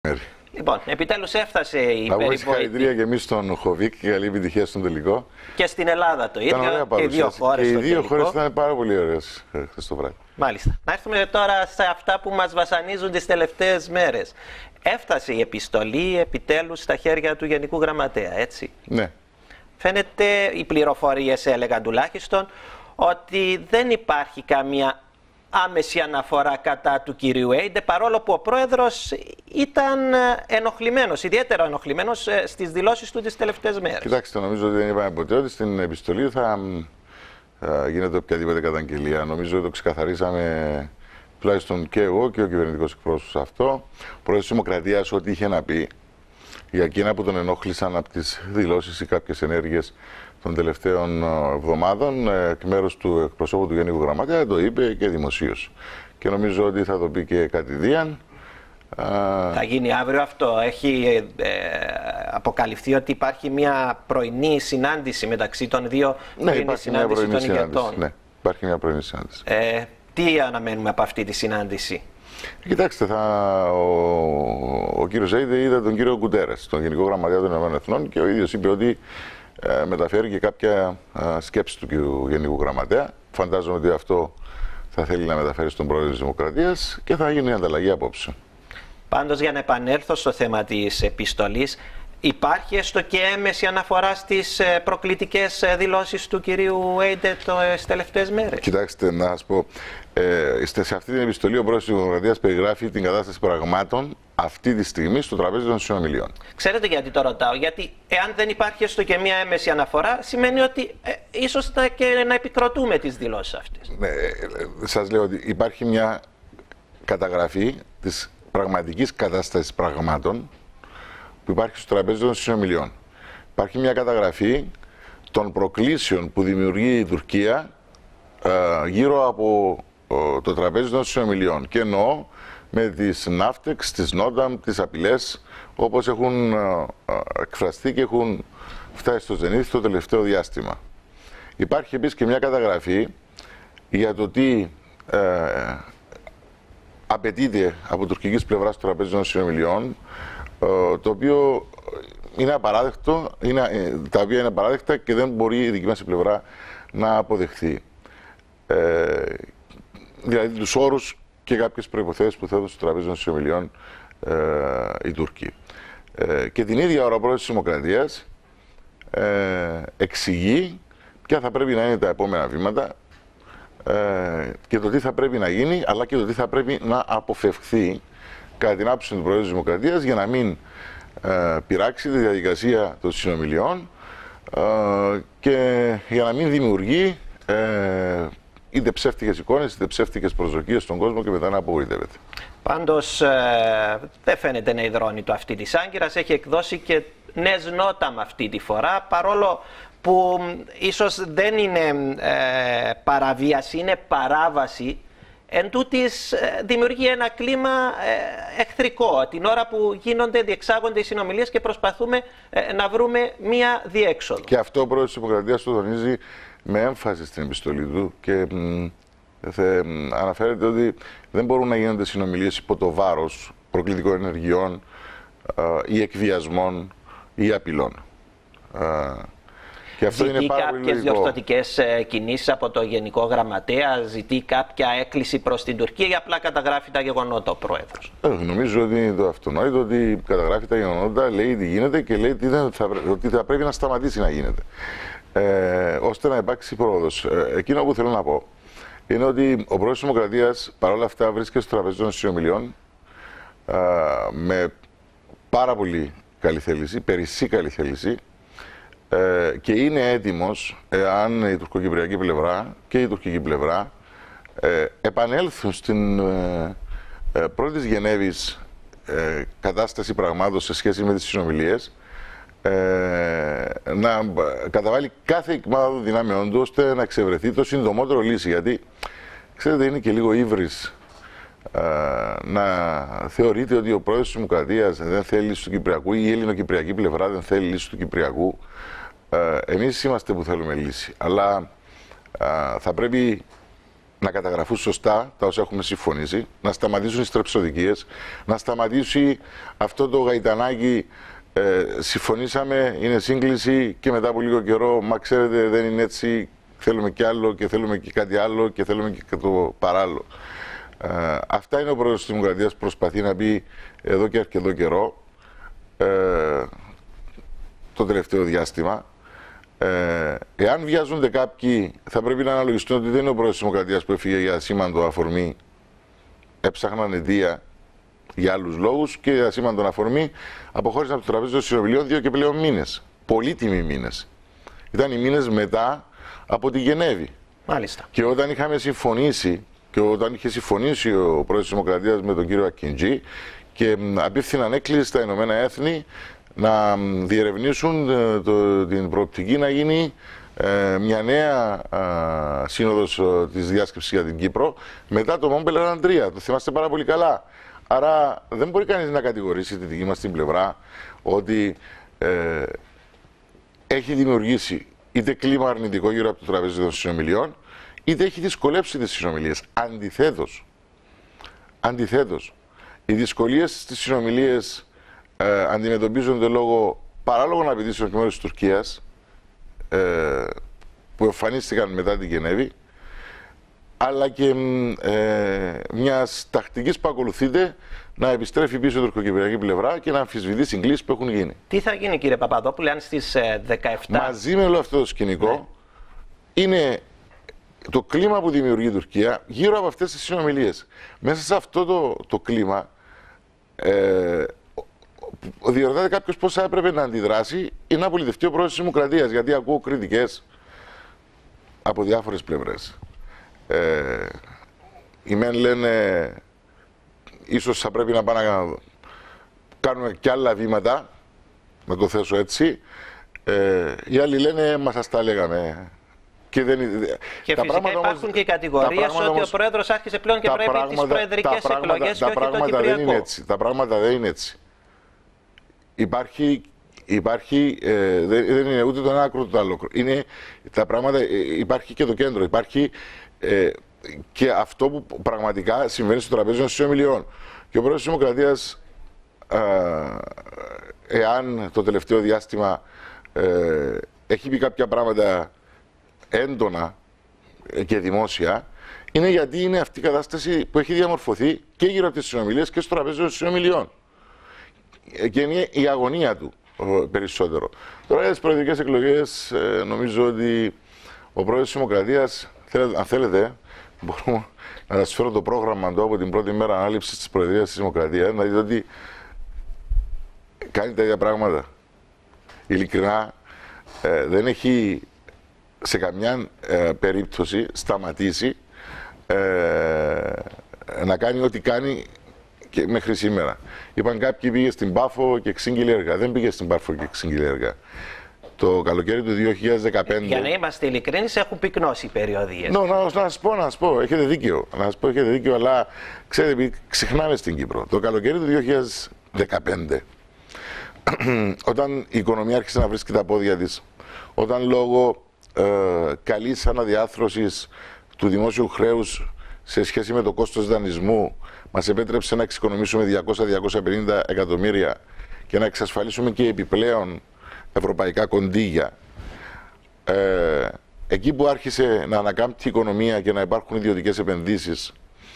Λοιπόν, επιτέλους έφτασε η περιβόητη. Να συγχαρητήρια και εμείς στον Χοβίκ και καλή επιτυχία στον τελικό. Και στην Ελλάδα το ίδιο. Και οι δύο χώρες. Και οι δύο χώρες ήταν πάρα πολύ ωραίες χθες το βράδυ. Μάλιστα. Να έρθουμε τώρα σε αυτά που μας βασανίζουν τις τελευταίες μέρες. Έφτασε η επιστολή επιτέλους στα χέρια του Γενικού Γραμματέα, έτσι. Ναι. Φαίνεται, οι πληροφορίες έλεγαν τουλάχιστον, ότι δεν υπάρχει καμία άμεση αναφορά κατά του κυρίου Έιντε, παρόλο που ο πρόεδρος ήταν ενοχλημένος, ιδιαίτερα ενοχλημένος στις δηλώσεις του τις τελευταίες μέρες. Κοιτάξτε, νομίζω ότι δεν είπαμε ποτέ ότι στην επιστολή θα γίνεται οποιαδήποτε καταγγελία. Νομίζω ότι το ξεκαθαρίσαμε τουλάχιστον και εγώ και ο κυβερνητικός εκπρόσωπος αυτό. Ο πρόεδρος της Δημοκρατίας ό,τι είχε να πει για εκείνα που τον ενόχλησαν από τις δηλώσεις ή κάποιες ενέργειες των τελευταίων εβδομάδων εκ μέρους του εκπροσώπου του Γενικού Γραμματέα, το είπε και δημοσίως. Και νομίζω ότι θα το πει και κατηδίαν. Θα γίνει αύριο αυτό. Έχει αποκαλυφθεί ότι υπάρχει μια πρωινή συνάντηση μεταξύ των δύο. Ναι, υπάρχει μια πρωινή συνάντηση. Ναι, υπάρχει μια πρωινή συνάντηση. Τι αναμένουμε από αυτή τη συνάντηση? Κοιτάξτε, ο κύριος Έιντε είδε τον κύριο Γκουτέρες, τον Γενικό Γραμματέα των Ηνωμένων Εθνών, και ο ίδιος είπε ότι μεταφέρει και κάποια σκέψη του Γενικού Γραμματέα. Φαντάζομαι ότι αυτό θα θέλει να μεταφέρει στον πρόεδρο της Δημοκρατίας και θα γίνει ανταλλαγή απόψεων. Πάντως, για να επανέλθω στο θέμα της επιστολής, υπάρχει έστω και έμεση αναφορά στις προκλητικές δηλώσεις του κυρίου Έιντε τις τελευταίες μέρες? Κοιτάξτε, να σας πω, σε αυτή την επιστολή ο πρόεδρος της Δημοκρατίας περιγράφει την κατάσταση πραγμάτων αυτή τη στιγμή στο τραπέζι των συνομιλιών. Ξέρετε γιατί το ρωτάω? Γιατί εάν δεν υπάρχει έστω και μία έμεση αναφορά, σημαίνει ότι ίσως και να επικροτούμε τις δηλώσεις αυτές. Ναι, σας λέω ότι υπάρχει μια καταγραφή της πραγματικής κατάστασης πραγμάτων που υπάρχει στο τραπέζι των συνομιλιών. Υπάρχει μια καταγραφή των προκλήσεων που δημιουργεί η Τουρκία γύρω από το τραπέζι των συνομιλιών. Και εννοώ με τις ναύτεξ, τις νόταμ, τις απειλές, όπως έχουν εκφραστεί και έχουν φτάσει στο ζενήθ το τελευταίο διάστημα. Υπάρχει επίσης και μια καταγραφή για το τι απαιτείται από τουρκικής πλευράς στο τραπέζι των συνομιλιών, το οποίο είναι απαράδεκτο, τα οποία είναι απαράδεκτα και δεν μπορεί η δική μας πλευρά να αποδεχθεί. Δηλαδή τους όρους και κάποιες προϋποθέσεις που θέτουν στο τραπέζι των συνομιλιών οι Τούρκοι. Και την ίδια ώρα ο πρόεδρος της Δημοκρατίας εξηγεί ποια θα πρέπει να είναι τα επόμενα βήματα και το τι θα πρέπει να γίνει, αλλά και το τι θα πρέπει να αποφευχθεί κατά την άποψη του Προέδρου της Δημοκρατίας, για να μην πειράξει τη διαδικασία των συνομιλιών και για να μην δημιουργεί είτε ψεύτικες εικόνες είτε ψεύτικες προσδοκίες στον κόσμο και μετά να απογοητεύεται. Πάντως δεν φαίνεται να υδρώνει το αυτή της Άγκυρας. Έχει εκδώσει και νέες νότα με αυτή τη φορά, παρόλο που ίσως δεν είναι παραβίαση, είναι παράβαση. Εν τούτης δημιουργεί ένα κλίμα εχθρικό την ώρα που διεξάγονται οι συνομιλίες και προσπαθούμε να βρούμε μία διέξοδο. Και αυτό ο πρόεδρος της Δημοκρατίας το τονίζει με έμφαση στην επιστολή του και αναφέρεται ότι δεν μπορούν να γίνονται συνομιλίες υπό το βάρος προκλητικών ενεργειών ή εκβιασμών ή απειλών. Και αυτό ζητεί κάποιες διορθωτικές κινήσεις από το Γενικό Γραμματέα, ζητεί κάποια έκκληση προς την Τουρκία ή απλά καταγράφει τα γεγονότα ο πρόεδρος? Νομίζω ότι είναι το αυτονόητο ότι καταγράφει τα γεγονότα, λέει τι γίνεται και λέει ότι θα πρέπει να σταματήσει να γίνεται. Ώστε να υπάρξει πρόοδος. Εκείνο που θέλω να πω είναι ότι ο πρόεδρος της Δημοκρατίας παρόλα αυτά βρίσκεται στο τραπέζι των συνομιλιών με πάρα πολύ καλή θέληση, περισσή καλή θέληση, και είναι έτοιμος, εάν η τουρκοκυπριακή πλευρά και η τουρκική πλευρά επανέλθουν στην πρώτη της Γενέβης κατάσταση πραγμάτων σε σχέση με τις συνομιλίες, να καταβάλει κάθε εκμάθο δυνάμεών του ώστε να εξευρεθεί το συντομότερο λύση. Γιατί, ξέρετε, είναι και λίγο ύβρις να θεωρείτε ότι ο πρόεδρος της Δημοκρατίας δεν θέλει λύση του Κυπριακού ή η ελληνοκυπριακή πλευρά δεν θέλει λύση του Κυπριακού. Εμείς είμαστε που θέλουμε λύση, αλλά θα πρέπει να καταγραφούν σωστά τα όσα έχουμε συμφωνήσει, να σταματήσουν οι στρεψοδικίες, να σταματήσει αυτό το γαϊτανάκι. Συμφωνήσαμε, είναι σύγκληση και μετά από λίγο καιρό, μα ξέρετε δεν είναι έτσι, θέλουμε κι άλλο και θέλουμε και κάτι άλλο και θέλουμε και το παράλληλο. Αυτά είναι ο πρόεδρος της Δημοκρατίας που προσπαθεί να πει εδώ και αρκετό καιρό, το τελευταίο διάστημα. Εάν βιάζονται κάποιοι, θα πρέπει να αναλογιστούν ότι δεν είναι ο πρόεδρος της Δημοκρατίας που έφυγε για ασήμαντο αφορμή, έψαχναν αιτία για άλλους λόγους και για ασήμαντο αφορμή αποχώρησαν από το τραπέζι των συνομιλίων 2 και πλέον μήνες. Πολύτιμοι μήνες. Ήταν οι μήνες μετά από τη Γενέβη. Μάλιστα. Και όταν είχαμε συμφωνήσει, και όταν είχε συμφωνήσει ο πρόεδρος της Δημοκρατίας με τον κύριο Ακιντζή και απίφθηναν έκκληση στα Ηνωμένα Έθνη να διερευνήσουν την προοπτική να γίνει μια νέα σύνοδος της διάσκεψης για την Κύπρο μετά το Μόμπελερ Αντρία. Το θυμάστε πάρα πολύ καλά. Άρα δεν μπορεί κανείς να κατηγορήσει τη δική μας την πλευρά ότι έχει δημιουργήσει είτε κλίμα αρνητικό γύρω από το τραπέζι των συνομιλιών, είτε έχει δυσκολέψει τις συνομιλίες. Αντιθέτως, οι δυσκολίες στις συνομιλίες αντιμετωπίζονται λόγω παράλογων απαιτήσεων εκ μέρους της Τουρκίας που εμφανίστηκαν μετά την Γενέβη, αλλά και μιας τακτικής που ακολουθείται να επιστρέφει πίσω η τουρκοκυπριακή πλευρά και να αμφισβητεί συγκλήσεις που έχουν γίνει. Τι θα γίνει, κύριε Παπαδόπουλε, αν στις 17... Μαζί με όλο αυτό το σκηνικό, ναι, είναι το κλίμα που δημιουργεί η Τουρκία γύρω από αυτές τις συνομιλίες. Μέσα σε αυτό το κλίμα διερωτάται κάποιος πώς θα έπρεπε να αντιδράσει ή να απολυτευτεί ο πρόεδρος της Δημοκρατίας, γιατί ακούω κριτικές από διάφορες πλευρές. Οι μεν λένε ίσως θα πρέπει να πάμε να κάνουμε κι άλλα βήματα, να το θέσω έτσι. Οι άλλοι λένε μα σας τα λέγαμε. Και φυσικά υπάρχουν και οι κατηγορίες ότι ο πρόεδρος άρχισε πλέον και πρέπει τις προεδρικές εκλογές και όχι το κυπριακό. Τα πράγματα δεν είναι έτσι. Δεν είναι ούτε το ένα άκρο ούτε το άλλο. Τα πράγματα, υπάρχει και το κέντρο. Υπάρχει και αυτό που πραγματικά συμβαίνει στο τραπέζι των συνομιλιών. Και ο πρόεδρος της Δημοκρατίας, εάν το τελευταίο διάστημα έχει πει κάποια πράγματα έντονα και δημόσια, είναι γιατί είναι αυτή η κατάσταση που έχει διαμορφωθεί και γύρω από τις συνομιλίες και στο τραπέζι των συνομιλιών. Και είναι η αγωνία του περισσότερο. Τώρα για τις προεδρικές εκλογές νομίζω ότι ο πρόεδρος της Δημοκρατίας, αν θέλετε, μπορούμε να σας φέρω το πρόγραμμα του από την πρώτη μέρα ανάληψης της Προεδρίας της Δημοκρατίας, να δείτε ότι κάνει τα ίδια πράγματα. Ειλικρινά δεν έχει σε καμιά περίπτωση σταματήσει να κάνει ό,τι κάνει και μέχρι σήμερα. Είπαν κάποιοι πήγε στην Πάφο και ξύγκυλε έργα. Δεν πήγε στην Πάφο και ξύγκυλε έργα. Το καλοκαίρι του 2015... Για να είμαστε ειλικρινείς, έχουν πυκνώσει οι περιοδίες. Να σας πω, έχετε δίκιο. Έχετε δίκιο, αλλά ξέρετε, ξεχνάμε στην Κύπρο. Το καλοκαίρι του 2015, όταν η οικονομία άρχισε να βρίσκει τα πόδια της, όταν λόγω καλής αναδιάθρωσης του δημόσιου χρέους σε σχέση με το κόστος δανεισμού μας επέτρεψε να εξοικονομήσουμε 200-250 εκατομμύρια και να εξασφαλίσουμε και επιπλέον ευρωπαϊκά κοντίγια. Εκεί που άρχισε να ανακάμπτει η οικονομία και να υπάρχουν ιδιωτικές επενδύσεις,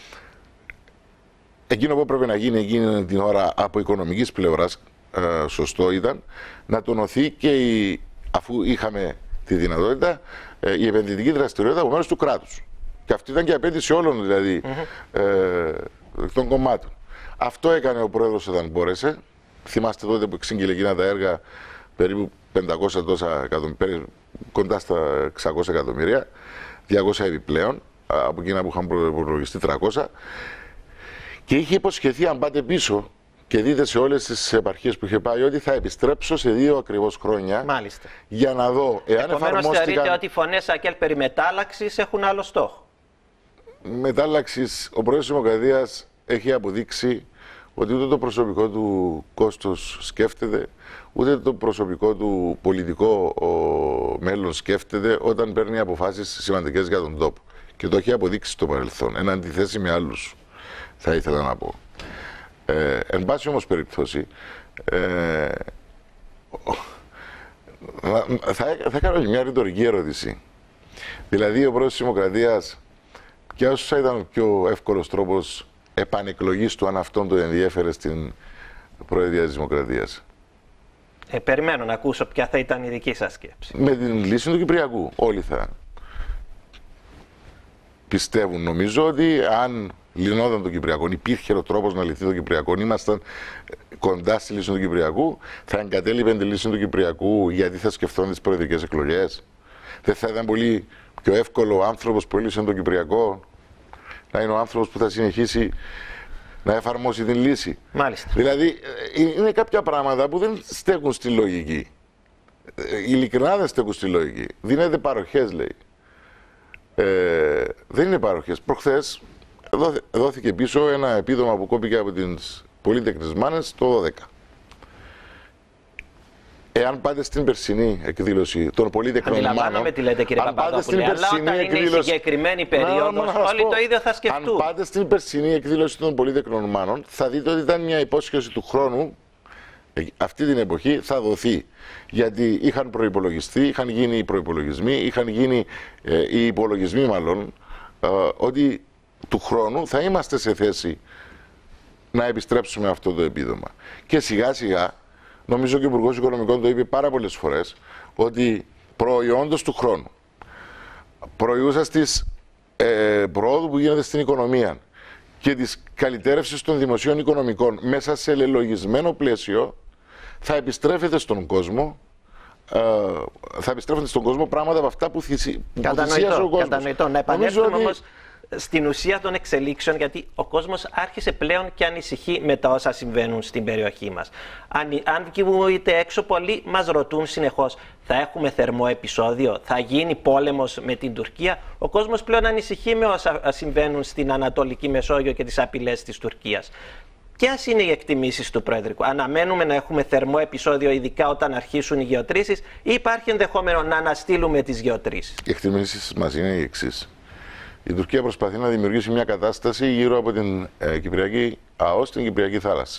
εκείνο που έπρεπε να γίνει εκείνη την ώρα από οικονομικής πλευράς, σωστό ήταν να τονωθεί και αφού είχαμε τη δυνατότητα, η επενδυτική δραστηριότητα από μέρους του κράτους. Και αυτή ήταν και η απέτηση όλων δηλαδή των κομμάτων. Αυτό έκανε ο πρόεδρος όταν μπόρεσε. Θυμάστε τότε που εξήγηλε εκείνα τα έργα περίπου 500 τόσα εκατομμύρια, κοντά στα 600 εκατομμύρια, 200 επιπλέον, από εκείνα που είχαν προλογιστεί 300. Και είχε υποσχεθεί, αν πάτε πίσω και δείτε σε όλες τις επαρχίες που είχε πάει, ότι θα επιστρέψω σε 2 ακριβώς χρόνια. Μάλιστα. Για να δω εάν εφαρμόστηκαν... θεωρείτε ότι οι φωνές ΑΚΕΛ περί μετάλλαξης έχουν άλλο στόχο? Μετάλλαξης, ο πρόεδρος της Δημοκρατίας έχει αποδείξει ότι ούτε το προσωπικό του κόστος σκέφτεται, ούτε το προσωπικό του πολιτικό μέλλον σκέφτεται όταν παίρνει αποφάσεις σημαντικές για τον τόπο. και το έχει αποδείξει στο παρελθόν, εν αντιθέσει με άλλους, θα ήθελα να πω. Εν πάση όμως περιπτώσει, θα κάνω μια ρητορική ερώτηση. Δηλαδή, ο πρόεδρος της Δημοκρατίας, ποιος θα ήταν ο πιο εύκολος τρόπος επανεκλογής του, αν αυτόν το ενδιέφερε στην Προεδρία της Δημοκρατίας? Περιμένω να ακούσω ποια θα ήταν η δική σας σκέψη. Με την λύση του Κυπριακού. Όλοι θα πιστεύουν, νομίζω, ότι αν λυνόταν το Κυπριακό, υπήρχε ο τρόπος να λυθεί το Κυπριακό, ήμασταν κοντά στη λύση του Κυπριακού, θα εγκατέλειπε τη λύση του Κυπριακού γιατί θα σκεφτόταν τις προεδρικές εκλογές? Δεν θα ήταν πολύ πιο εύκολο ο άνθρωπος που έλυσε το Κυπριακό να είναι ο άνθρωπος που θα συνεχίσει να εφαρμόσει την λύση? Μάλιστα. Δηλαδή, είναι κάποια πράγματα που δεν στέκουν στη λογική. Ειλικρινά δεν στέκουν στη λογική. Δίνεται παροχές, λέει. Δεν είναι παροχές. Προχθές δόθηκε πίσω ένα επίδομα που κόπηκε από τις πολύτεκνες μάνες το 12. Εάν πάτε στην περσινή εκδήλωση των πολύτεκνων μάνων. Αντιλαμβάνομαι τι λέτε, κύριε Παπαδόπουλε, αλλά όταν είναι η συγκεκριμένη περίοδος, όλοι το ίδιο θα σκεφτούν. Αν πάτε στην περσινή εκδήλωση των πολύτεκνων μάνων, θα δείτε ότι ήταν μια υπόσχεση του χρόνου, αυτή την εποχή θα δοθεί. Γιατί είχαν προϋπολογιστεί, είχαν γίνει οι προϋπολογισμοί, είχαν γίνει οι υπολογισμοί μάλλον, ότι του χρόνου θα είμαστε σε θέση να επιστρέψουμε αυτό το επίδομα. Και σιγά σιγά, νομίζω και ο Υπουργός Οικονομικών το είπε πάρα πολλές φορές, ότι προϊόντος του χρόνου, προϊούσας της προόδου που γίνεται στην οικονομία και της καλυτέρευσης των δημοσίων οικονομικών μέσα σε λελογισμένο πλαίσιο, θα επιστρέφεται στον κόσμο, πράγματα από αυτά που θυσίασε ο κόσμος. Κατανοητό. Να επανέλθουμε όμως στην ουσία των εξελίξεων, γιατί ο κόσμος άρχισε πλέον και ανησυχεί με τα όσα συμβαίνουν στην περιοχή μας. Αν βγείτε έξω, πολλοί μας ρωτούν συνεχώς, θα έχουμε θερμό επεισόδιο, θα γίνει πόλεμος με την Τουρκία? Ο κόσμος πλέον ανησυχεί με όσα συμβαίνουν στην Ανατολική Μεσόγειο και τις απειλές της Τουρκίας. Ποιες είναι οι εκτιμήσεις του Προεδρικού? Αναμένουμε να έχουμε θερμό επεισόδιο, ειδικά όταν αρχίσουν οι γεωτρήσεις, ή υπάρχει ενδεχόμενο να αναστείλουμε τις γεωτρήσεις? Οι εκτιμήσεις μας είναι οι εξής. Η Τουρκία προσπαθεί να δημιουργήσει μια κατάσταση γύρω από την Κυπριακή ΑΟΣ, την Κυπριακή θάλασσα.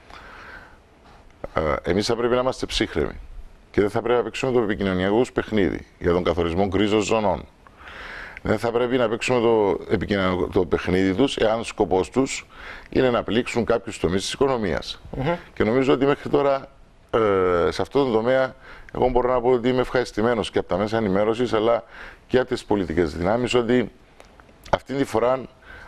Εμείς θα πρέπει να είμαστε ψύχρεμοι και δεν θα πρέπει να παίξουμε το επικοινωνιακό παιχνίδι για τον καθορισμό κρίζων ζωνών. Δεν θα πρέπει να παίξουμε το παιχνίδι τους εάν σκοπός τους είναι να πλήξουν κάποιους τομείς της οικονομίας. Και νομίζω ότι μέχρι τώρα σε αυτό το τομέα εγώ μπορώ να πω ότι είμαι ευχαριστημένος και από τα μέσα ενημέρωσης αλλά και από τις πολιτικές δυνάμεις ότι αυτή τη φορά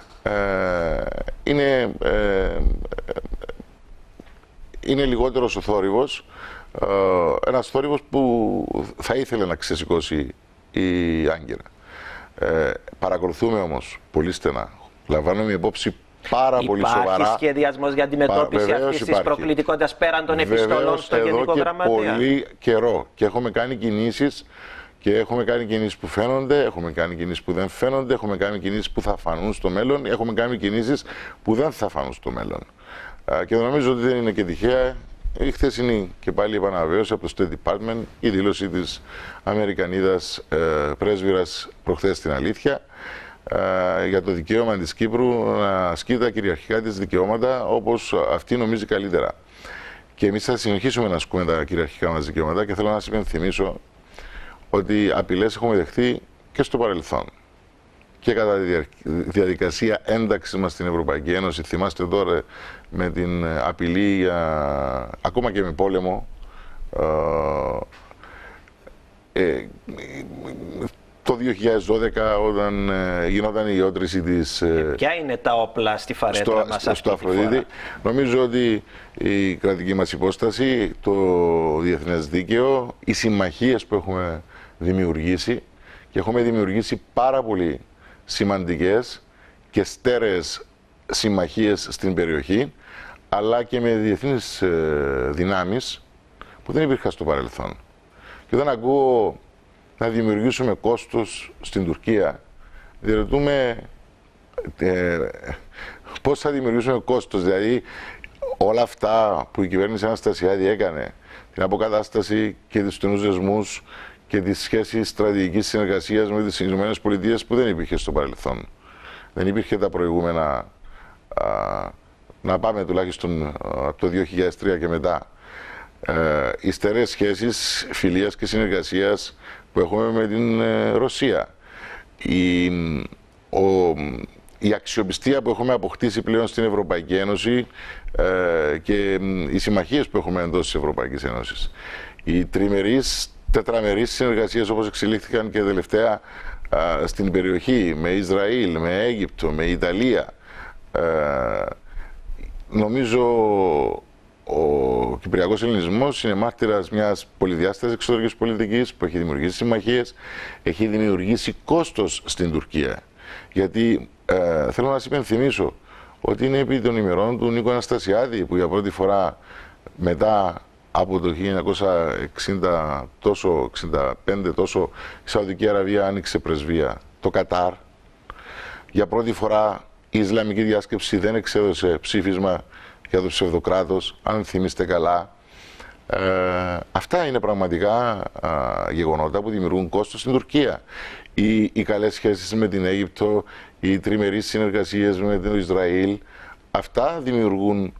είναι λιγότερος ο θόρυβος, ένας θόρυβος που θα ήθελε να ξεσηκώσει η Άγκυρα. Παρακολουθούμε όμως πολύ στενά, λαμβάνουμε υπόψη πάρα πολύ σοβαρά. Υπάρχει σχεδιασμός για αντιμετώπιση αυτής της προκλητικότητας πέραν των επιστολών στο Γενικό Γραμματέα? Πολύ καιρό και έχουμε κάνει κινήσεις. Και έχουμε κάνει κινήσεις που φαίνονται, έχουμε κάνει κινήσεις που δεν φαίνονται, έχουμε κάνει κινήσεις που θα φανούν στο μέλλον, έχουμε κάνει κινήσεις που δεν θα φανούν στο μέλλον. Και νομίζω ότι δεν είναι και τυχαία η χθεσινή και πάλι επαναβεβαίωση από το State Department, η δήλωση της Αμερικανίδας πρέσβυρας προχθές στην αλήθεια για το δικαίωμα της Κύπρου να ασκεί τα κυριαρχικά της δικαιώματα όπως αυτή νομίζει καλύτερα. Και εμείς θα συνεχίσουμε να ασκούμε τα κυριαρχικά μας δικαιώματα και θέλω να σας υπενθυμίσω ότι απειλές έχουμε δεχτεί και στο παρελθόν. Και κατά τη διαδικασία ένταξης μας στην Ευρωπαϊκή Ένωση, θυμάστε τώρα με την απειλή, ακόμα και με πόλεμο, το 2012 όταν γινόταν η ιότρηση της... Ποια είναι τα όπλα στη φαρέτρα μας αυτή στο Αφροδίτη? Νομίζω ότι η κρατική μας υπόσταση, το διεθνές δίκαιο, οι συμμαχίες που έχουμε δημιουργήσει και έχουμε δημιουργήσει πάρα πολύ σημαντικές και στέρεες συμμαχίες στην περιοχή αλλά και με διεθνείς δυνάμεις που δεν υπήρχαν στο παρελθόν. Και όταν ακούω να δημιουργήσουμε κόστος στην Τουρκία, διερωτούμε πώς θα δημιουργήσουμε κόστος, δηλαδή όλα αυτά που η κυβέρνηση Αναστασιάδη έκανε, την αποκατάσταση και τους στενούς δεσμούς και τις σχέσεις στρατηγικής συνεργασίας με τις ΗΠΑ που δεν υπήρχε στο παρελθόν. Δεν υπήρχε τα προηγούμενα, να πάμε τουλάχιστον από το 2003 και μετά, οι στερεές σχέσεις φιλίας και συνεργασίας που έχουμε με την Ρωσία. Η αξιοπιστία που έχουμε αποκτήσει πλέον στην Ευρωπαϊκή Ένωση και οι συμμαχίες που έχουμε εντός της Ευρωπαϊκής Ένωσης. Οι τριμερείς, τετραμερείς συνεργασίες όπως εξελίχθηκαν και τελευταία στην περιοχή με Ισραήλ, με Αίγυπτο, με Ιταλία. Νομίζω ο Κυπριακός Ελληνισμός είναι μάρτυρας μιας πολυδιάστατης εξωτερικής πολιτικής που έχει δημιουργήσει συμμαχίες, έχει δημιουργήσει κόστος στην Τουρκία. Γιατί θέλω να σας υπενθυμίσω ότι είναι επί των ημερών του Νίκο Αναστασιάδη που για πρώτη φορά μετά από το 1960 τόσο, 65 τόσο, η Σαουδική Αραβία άνοιξε πρεσβεία. Το Κατάρ, για πρώτη φορά η Ισλαμική διάσκεψη δεν εξέδωσε ψήφισμα για το ψευδοκράτος, αν θυμίστε καλά. Αυτά είναι πραγματικά γεγονότα που δημιουργούν κόστος στην Τουρκία. Οι καλές σχέσεις με την Αίγυπτο, οι τριμερείς συνεργασίες με το Ισραήλ, αυτά δημιουργούν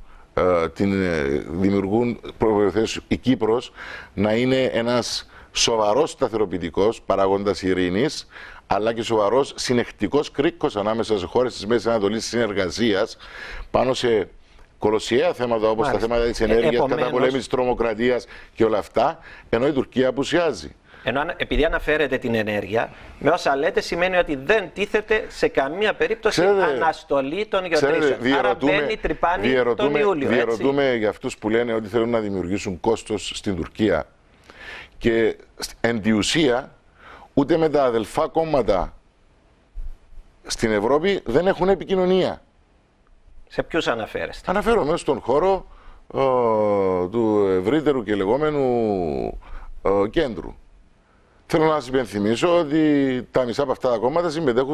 προποθέσεις η Κύπρος να είναι ένας σοβαρός σταθεροποιητικός παράγοντας ειρήνης, αλλά και σοβαρός συνεχτικός κρίκος ανάμεσα σε χώρες της Μέσης Ανατολής συνεργασίας πάνω σε κολοσιαία θέματα όπως τα θέματα της ενέργειας, καταπολέμησης τρομοκρατίας και όλα αυτά, ενώ η Τουρκία απουσιάζει. Ενώ επειδή αναφέρετε την ενέργεια, με όσα λέτε σημαίνει ότι δεν τίθεται σε καμία περίπτωση αναστολή των γεωτρήσεων. Άρα μπαίνει τρυπάνι τον Ιούλιο. Διερωτούμε για αυτούς που λένε ότι θέλουν να δημιουργήσουν κόστος στην Τουρκία και εν τη ουσία ούτε με τα αδελφά κόμματα στην Ευρώπη δεν έχουν επικοινωνία. Σε ποιους αναφέρεστε? Αναφέρομαι στον χώρο του ευρύτερου και λεγόμενου κέντρου. Θέλω να σας υπενθυμίσω ότι τα μισά από αυτά τα κόμματα συμμετέχουν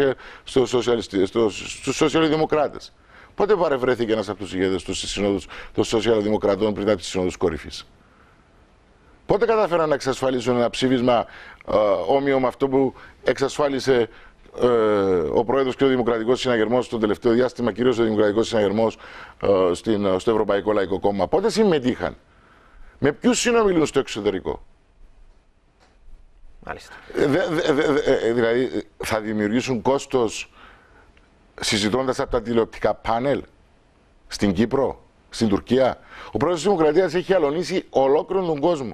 στους σοσιαλδημοκράτες. Πότε παρευρέθηκε ένας από τους ηγέτες τους στις συνόδους των σοσιαλδημοκρατών πριν από τις συνόδους κορυφής? Πότε καταφέραν να εξασφαλίσουν ένα ψήφισμα όμοιο με αυτό που εξασφάλισε ο Πρόεδρος και ο Δημοκρατικός Συναγερμός στο τελευταίο διάστημα, κυρίως ο Δημοκρατικός Συναγερμός στο Ευρωπαϊκό Λαϊκό Κόμμα? Πότε συμμετείχαν? Με ποιους συνομιλούν στο εξωτερικό? Μάλιστα. Δηλαδή θα δημιουργήσουν κόστος συζητώντας από τα τηλεοπτικά πάνελ στην Κύπρο, στην Τουρκία? Ο Πρόεδρος της Δημοκρατίας έχει αλωνίσει ολόκληρο τον κόσμο.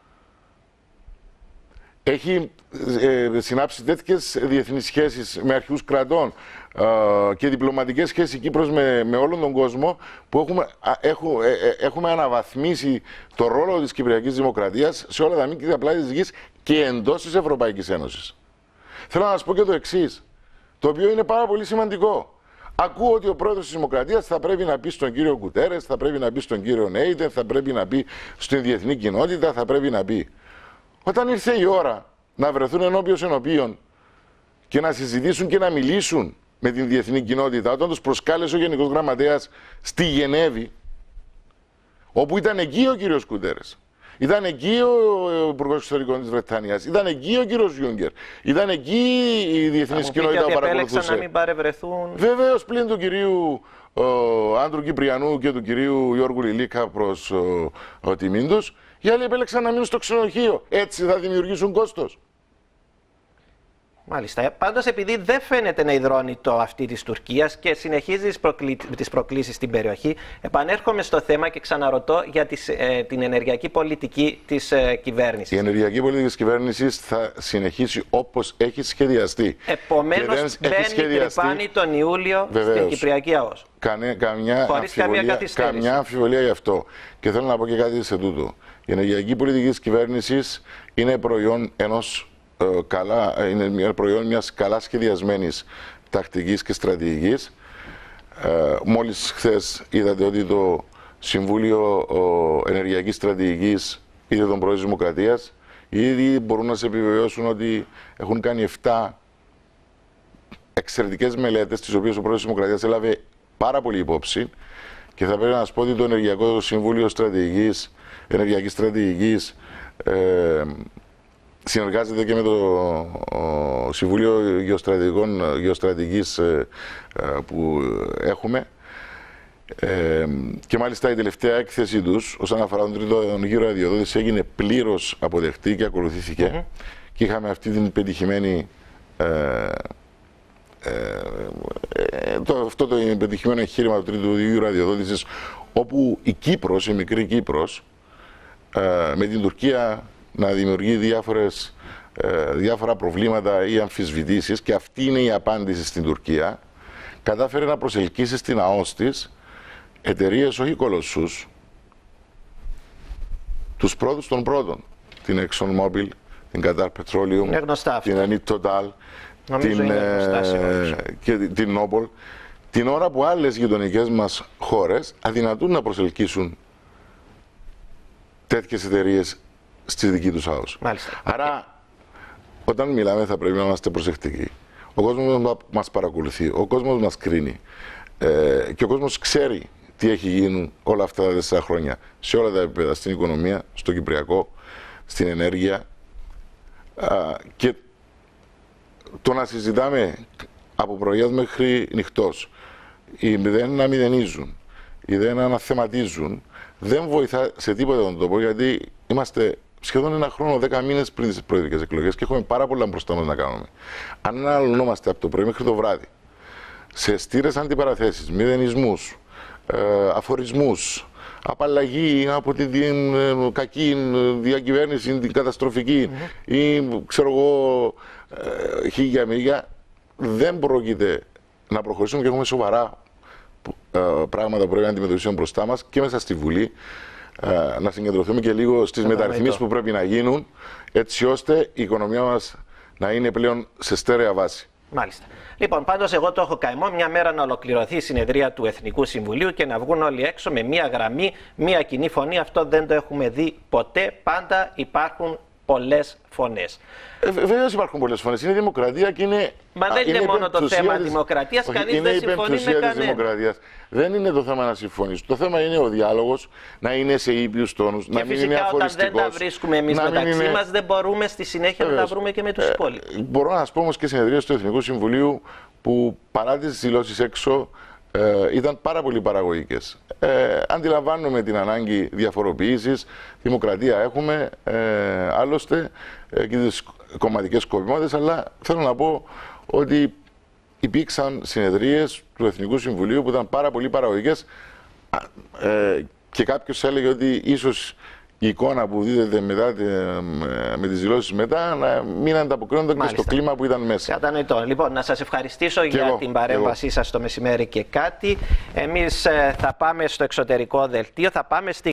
Έχει συνάψει τέτοιες διεθνείς σχέσεις με αρχηγούς κρατών και διπλωματικές σχέσεις η Κύπρος με όλον τον κόσμο που έχουμε αναβαθμίσει το ρόλο της Κυπριακής Δημοκρατίας σε όλα τα μήκη πλάτη της γης και εντός της Ευρωπαϊκής Ένωσης. Θέλω να σας πω και το εξής, το οποίο είναι πάρα πολύ σημαντικό. Ακούω ότι ο πρόεδρος της Δημοκρατίας θα πρέπει να πει στον κύριο Γκουτέρες, θα πρέπει να πει στον κύριο Νέιτερ, θα πρέπει να πει στην διεθνή κοινότητα, θα πρέπει να πει. Όταν ήρθε η ώρα να βρεθούν ενώπιον και να συζητήσουν και να μιλήσουν με την διεθνή κοινότητα, όταν τους προσκάλεσε ο Γενικός Γραμματέας στη Γενέβη, όπου ήταν εκεί ο κύριος Γκουτέρες, ήταν εκεί ο Υπουργός Εξωτερικών της Βρετανίας, ήταν εκεί ο κύριος Γιούγκερ, ήταν εκεί η διεθνής κοινότητα που παρακολουθούσε. Επέλεξαν να μην παρευρεθούν. Βεβαίως, πλην του κυρίου Άντρου Κυπριανού και του κυρίου Γιώργου Λιλίκα προς τιμήν τους, οι άλλοι επέλεξαν να μείνουν στο ξενοδοχείο. Έτσι θα δημιουργήσουν κόστος. Μάλιστα. Πάντως, επειδή δεν φαίνεται να υδρώνει το αυτή της Τουρκίας και συνεχίζει τις προκλήσεις στην περιοχή, επανέρχομαι στο θέμα και ξαναρωτώ για την ενεργειακή πολιτική της κυβέρνησης. Η ενεργειακή πολιτική της κυβέρνησης θα συνεχίσει όπως έχει σχεδιαστεί. Επομένως, μπαίνει τρυπάνι τον Ιούλιο στην Κυπριακή ΑΟΣ. Χωρίς καμιά αμφιβολία γι' αυτό. Και θέλω να πω και κάτι σε τούτο. Η ενεργειακή πολιτική της κυβέρνησης είναι προϊόν είναι προϊόν μιας καλά σχεδιασμένης τακτικής και στρατηγικής. Μόλις χθες είδατε ότι το Συμβούλιο Ενεργειακής Στρατηγικής είδε τον Πρόεδρο της Δημοκρατίας. Ήδη μπορούν να σε επιβεβαιώσουν ότι έχουν κάνει 7 εξαιρετικές μελέτες, τις οποίες ο Πρόεδρος της Δημοκρατίας έλαβε πάρα πολύ υπόψη, και θα πρέπει να σας πω ότι το Ενεργειακό Συμβούλιο Ενεργειακής Στρατηγικής συνεργάζεται και με το Συμβούλιο Γεωστρατηγικής που έχουμε. Και μάλιστα η τελευταία έκθεση τους όσον αφορά τον τρίτο γύρο αδειοδότηση έγινε πλήρως αποδεκτή και ακολουθήθηκε. Και είχαμε αυτή την πετυχημένη αυτό το πετυχημένο εγχείρημα του τρίτου γύρου αδειοδότησης, όπου η Κύπρος, η μικρή Κύπρος, με την Τουρκία να δημιουργεί διάφορα προβλήματα ή αμφισβητήσεις, και αυτή είναι η απάντηση στην Τουρκία, κατάφερε να προσελκύσει στην ΑΟΣ της εταιρείες, όχι κολοσσούς, τους πρώτους των πρώτων, την ExxonMobil, την Qatar Petroleum, την Enit Total, και την Noble, την ώρα που άλλες γειτονικές μας χώρες αδυνατούν να προσελκύσουν τέτοιες εταιρείες στη δική τους ΑΟΣ. Άρα, όταν μιλάμε θα πρέπει να είμαστε προσεκτικοί. Ο κόσμος μας παρακολουθεί, ο κόσμος μας κρίνει και ο κόσμος ξέρει τι έχει γίνει όλα αυτά τα 4 χρόνια σε όλα τα επίπεδα, στην οικονομία, στο Κυπριακό, στην ενέργεια, και το να συζητάμε από πρωιάς μέχρι νυχτός, οι δεν να μηδενίζουν, οι δεν να αναθεματίζουν, δεν βοηθά σε τίποτα τον τόπο, γιατί είμαστε σχεδόν 1 χρόνο, 10 μήνες πριν τις προεδρικές εκλογές και έχουμε πάρα πολλά μπροστά μας να κάνουμε. Αν αναλωνόμαστε από το πρωί μέχρι το βράδυ σε στήρες αντιπαραθέσεις, μηδενισμούς, αφορισμούς, απαλλαγή από την κακή διακυβέρνηση, την καταστροφική, ή ξέρω εγώ, χίλια μίλια, δεν πρόκειται να προχωρήσουμε, και έχουμε σοβαρά πράγματα που πρέπει να αντιμετωπίσουμε μπροστά μας και μέσα στη Βουλή. Να συγκεντρωθούμε και λίγο στις μεταρρυθμίσεις που πρέπει να γίνουν, έτσι ώστε η οικονομία μας να είναι πλέον σε στέρεα βάση. Μάλιστα. Λοιπόν, πάντως εγώ το έχω καημό μια μέρα να ολοκληρωθεί η συνεδρία του Εθνικού Συμβουλίου και να βγουν όλοι έξω με μια γραμμή, μια κοινή φωνή. Αυτό δεν το έχουμε δει ποτέ. Πάντα υπάρχουν πολλές φωνές. Βεβαίως υπάρχουν πολλές φωνές. Είναι δημοκρατία και είναι. Μα δεν είναι μόνο το θέμα δημοκρατίας. Κανείς δεν συμφωνεί με κανέναν. Δεν είναι το θέμα να συμφωνείς. Το θέμα είναι ο διάλογος, να είναι σε ήπιους τόνους, να μην είναι αφοριστικός. Και φυσικά όταν δεν τα βρίσκουμε εμείς μεταξύ μας, δεν μπορούμε στη συνέχεια να τα βρούμε και με τους υπόλοιπους. Μπορώ να σας πω όμως και συνεδρίες του Εθνικού Συμβουλίου που παρά τις δηλώσεις έξω ήταν πάρα πολύ παραγωγικές. Αντιλαμβάνομαι την ανάγκη διαφοροποίησης, δημοκρατία έχουμε, άλλωστε και τις κομματικές σκοπιμότητες, αλλά θέλω να πω ότι υπήρξαν συνεδρίες του Εθνικού Συμβουλίου που ήταν πάρα πολύ παραγωγικές, και κάποιος έλεγε ότι ίσως η εικόνα που δίδεται μετά, με τις δηλώσεις μετά, να μην ανταποκρίνονται και στο κλίμα που ήταν μέσα. Κατανοητό. Λοιπόν, να σας ευχαριστήσω για την παρέμβασή σας το μεσημέρι και κάτι. Εμείς θα πάμε στο εξωτερικό δελτίο, θα πάμε στη